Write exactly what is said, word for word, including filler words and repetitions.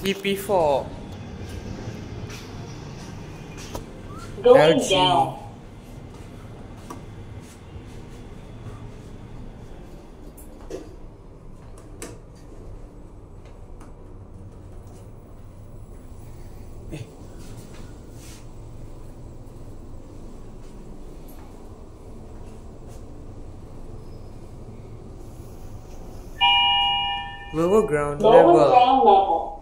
E P four. Going L G. down. Lower ground Lower level. ground level.